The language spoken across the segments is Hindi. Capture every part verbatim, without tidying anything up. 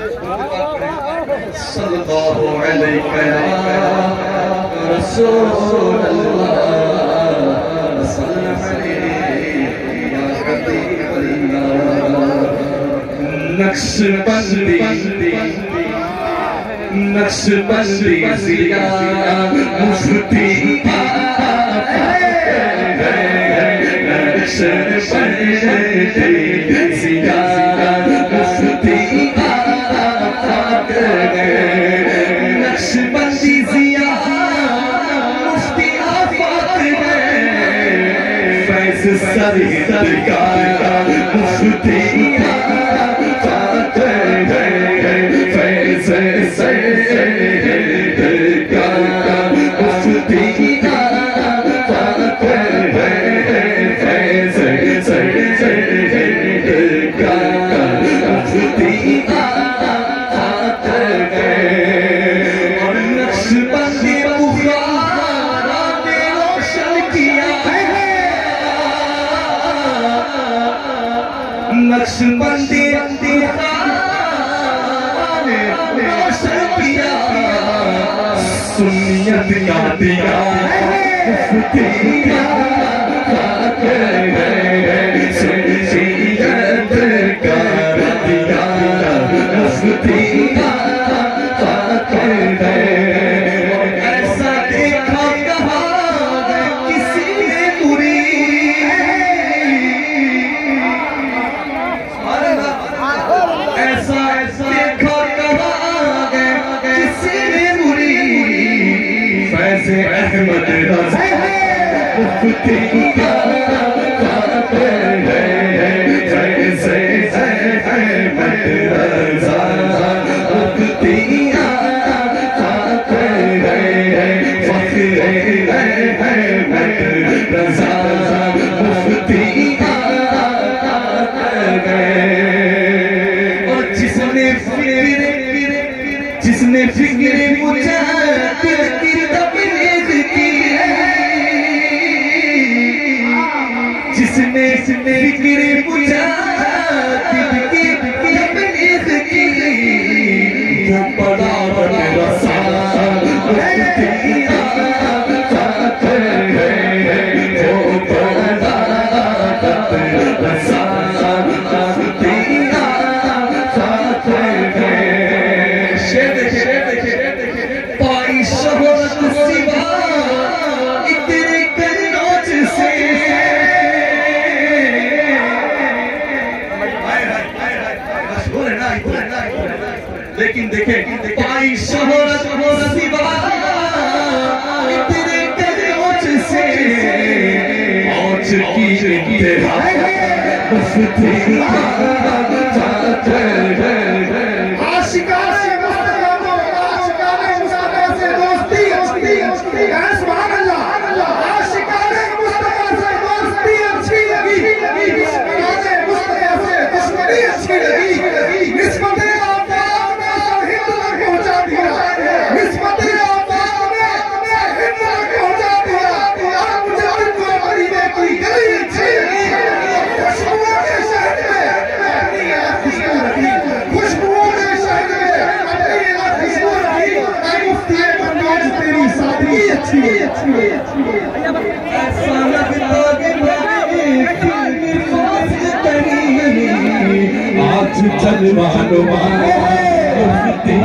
सल्लल्लाहु अलैहि रसूल अल्लाह सल्लल्लाहु अलैहि या हबीब अल्लाह। नक्शबंदी नक्शबंदी जिया मुफ्ती नक्शबंदी जिया मुफ्ती नक्शबंदी जिया मुफ्ती आफाक है फैज़ सरकार का मुफ्ती नक्शबंदी रोशन किया सुन्नियत का दिया मुफ्ती सुन्नियत का दिया मुफ्ती ऐसा देखा कहाँ किसी ने पूरी ऐसा देखा कहाँ किसी ने बुरी फैज़ अहमद रज़ा मुफ्ती का फैज़ अहमद रज़ा मुफ्ती का फख्र अहमद रज़ा मुफ्ती का जिसने फिक्र मुजाहिद की तबलीग की है जिसने फिक्र मुजाहिद की तबलीग की वो बड़ा रसा मुफ्ती है वो बड़ा रसा लेकिन देखें पाई शोहरत सिवा तेरे कदमों से औच की इंतहा मुफ्ती आशिका से मुस्तफा आशिका ने मुस्तफा से दोस्ती अच्छी अच्छी है सुभान अल्लाह आशिका ने मुस्तफा से दोस्ती अच्छी लगी आशिका ने मुस्तफा से दुश्मनी अच्छी लगी निस्बत आज चलवानो मुफ्ती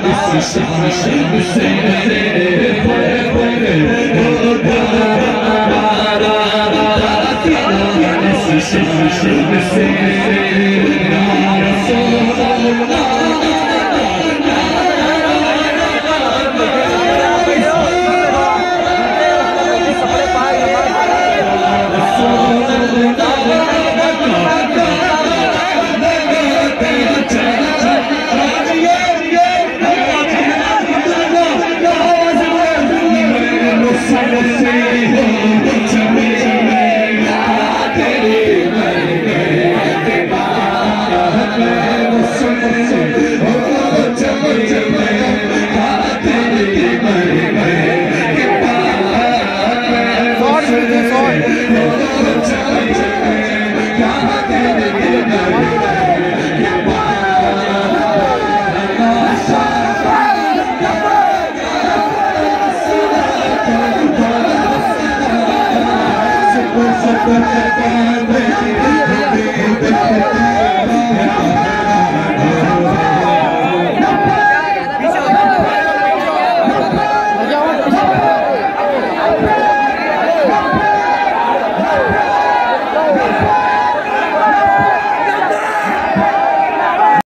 Thank you.